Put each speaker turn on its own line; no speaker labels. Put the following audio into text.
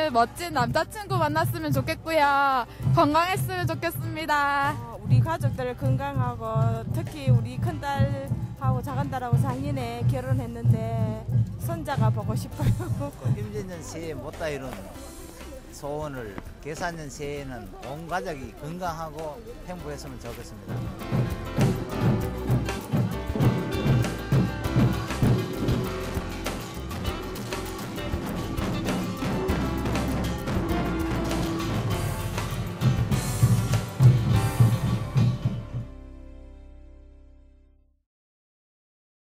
좋은 멋진 남자친구 만났으면 좋겠고요. 건강했으면 좋겠습니다.
우리 가족들 건강하고 특히 우리 큰딸하고 작은딸하고 작년에 결혼했는데 손자가 보고 싶어요.
임진년 새해 못다 이룬 소원을 계산년 새해에는 온 가족이 건강하고 행복했으면 좋겠습니다.